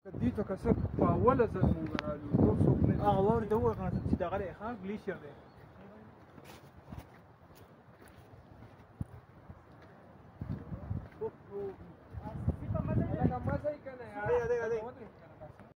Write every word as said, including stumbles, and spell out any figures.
دې ته که څه په اوله ځل مونږ رالو نور څوک نه دي. هغه واورېده وویل کنه چې دغه دی ښه ګلیشیر دی